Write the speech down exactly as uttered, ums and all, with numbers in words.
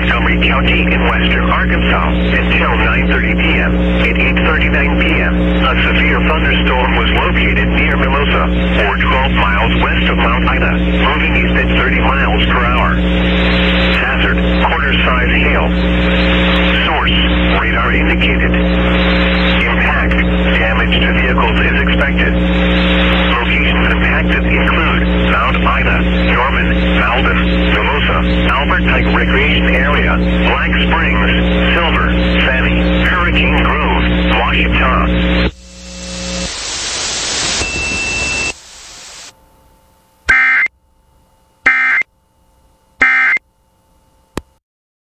Montgomery County in western Arkansas until nine thirty p m At eight thirty-nine p m, a severe thunderstorm was located near Mimosa, or twelve miles west of Mount Ida, moving east at thirty miles per hour. Hazard, quarter-size hail. Source, radar indicated. Impact, damage to vehicles is expected. Locations impacted include Mount Ida, Norman, Malden, Mimosa, Albert Pike Recreation Area, Black Springs, Silver, Fanny, Hurricane Grove, Washita.